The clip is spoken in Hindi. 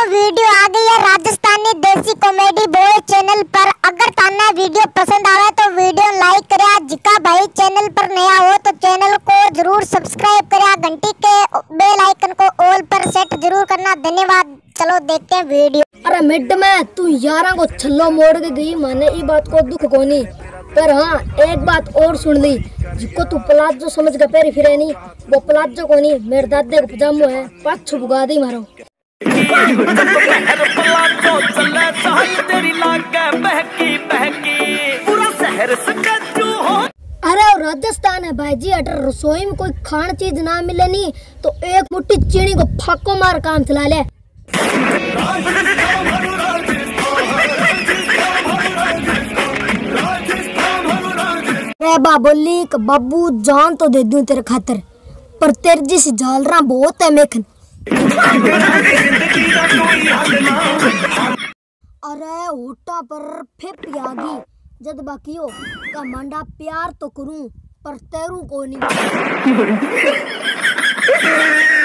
वीडियो आ गई है राजस्थानी देसी कॉमेडी बॉय चैनल पर। अगर ताना वीडियो पसंद आवे तो वीडियो लाइक करिया। जिका भाई चैनल पर नया हो तो चैनल को जरूर सब्सक्राइब करिया। घंटी के बेल आइकन को ऑल पर सेट जरूर करना। धन्यवाद। चलो देखते हैं वीडियो। अरे मिड में तू यारा को छल्लो मोड़ के गई, माने ई बात को दुख कोनी, पर हाँ एक बात और सुन ली, जिसको तू प्लाजो समझ के पैरी फिरे नहीं, वो प्लाजो कोनी मेरे दादे को पजामो है, पाछू भुगा दी मारो। अरे राजस्थान है भाई जी, अटर रसोई में कोई खान चीज ना मिले नहीं तो एक मुट्ठी चीनी को फाको मार काम चला ले। बोली कि बाबू जान तो दे दूं तेरे खातर, पर तेरे जिस जालरा बहुत है मेखन। अरे होटा पर फिर यागी जद बाकी हो का मंडा प्यार तो करूं पर तेरू को नहीं।